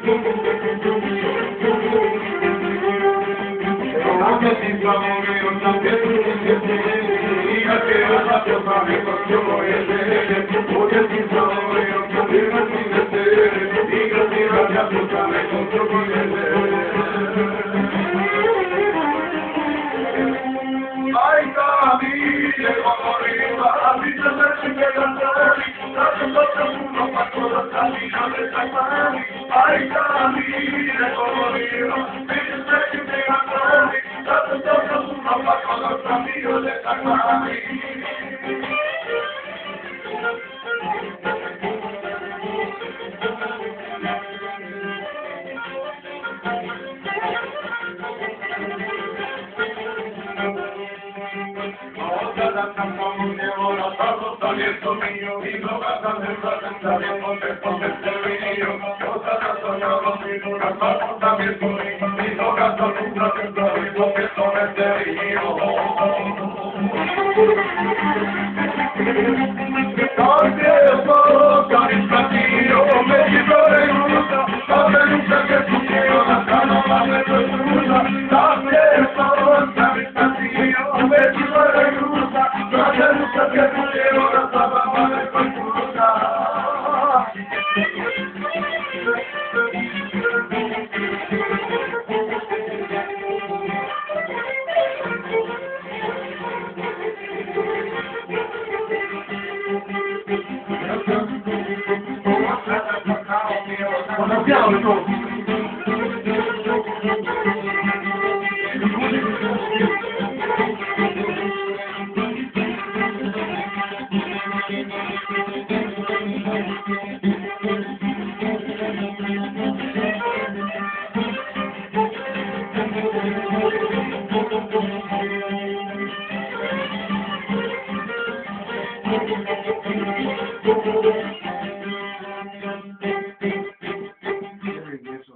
Anche ti fa morire un tappeto di diga che la tua famiglia non vuole vedere, odia ti fa morire un tappeto di diga che la tua famiglia non vuole vedere. Ai camini, la vita se ci cantare, la tua non fa cosa camminare tra mani. Ai camini,